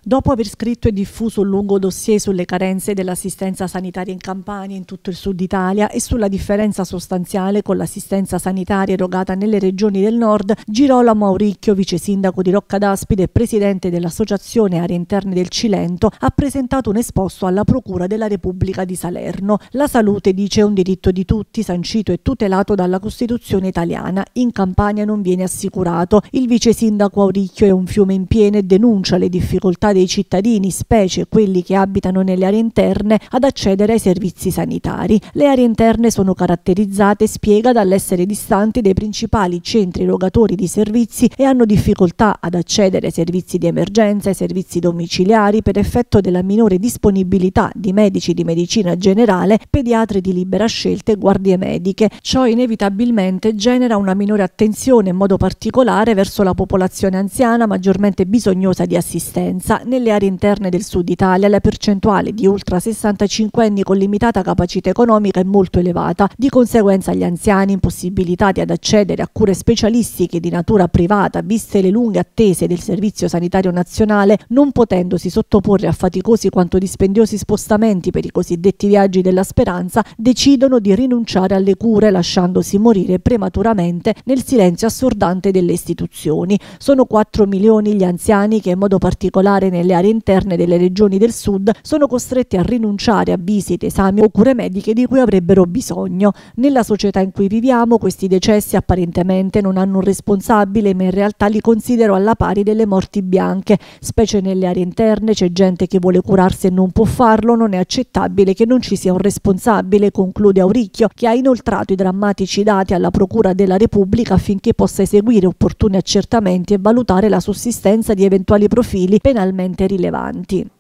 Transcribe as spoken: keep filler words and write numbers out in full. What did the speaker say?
Dopo aver scritto e diffuso un lungo dossier sulle carenze dell'assistenza sanitaria in Campania e in tutto il sud Italia e sulla differenza sostanziale con l'assistenza sanitaria erogata nelle regioni del nord, Girolamo Auricchio, vice sindaco di Rocca d'Aspide e presidente dell'Associazione Aree Interne del Cilento, ha presentato un esposto alla Procura della Repubblica di Salerno. La salute, dice, è un diritto di tutti, sancito e tutelato dalla Costituzione italiana. In Campania non viene assicurato. Il vice sindaco Auricchio è un fiume in piena e denuncia le difficoltà dei cittadini, specie quelli che abitano nelle aree interne, ad accedere ai servizi sanitari. Le aree interne sono caratterizzate, spiega, dall'essere distanti dai principali centri erogatori di servizi e hanno difficoltà ad accedere ai servizi di emergenza, ai servizi domiciliari per effetto della minore disponibilità di medici di medicina generale, pediatri di libera scelta e guardie mediche. Ciò inevitabilmente genera una minore attenzione, in modo particolare verso la popolazione anziana maggiormente bisognosa di assistenza. Nelle aree interne del sud Italia la percentuale di ultra sessantacinque anni con limitata capacità economica è molto elevata, di conseguenza gli anziani impossibilitati ad accedere a cure specialistiche di natura privata, viste le lunghe attese del Servizio Sanitario Nazionale, non potendosi sottoporre a faticosi quanto dispendiosi spostamenti per i cosiddetti viaggi della speranza, decidono di rinunciare alle cure lasciandosi morire prematuramente nel silenzio assordante delle istituzioni. Sono quattro milioni gli anziani che in modo particolare nelle aree interne delle regioni del sud sono costretti a rinunciare a visite, esami o cure mediche di cui avrebbero bisogno. Nella società in cui viviamo questi decessi apparentemente non hanno un responsabile, ma in realtà li considero alla pari delle morti bianche. Specie nelle aree interne c'è gente che vuole curarsi e non può farlo, non è accettabile che non ci sia un responsabile, conclude Auricchio, che ha inoltrato i drammatici dati alla Procura della Repubblica affinché possa eseguire opportuni accertamenti e valutare la sussistenza di eventuali profili penalmente rilevanti.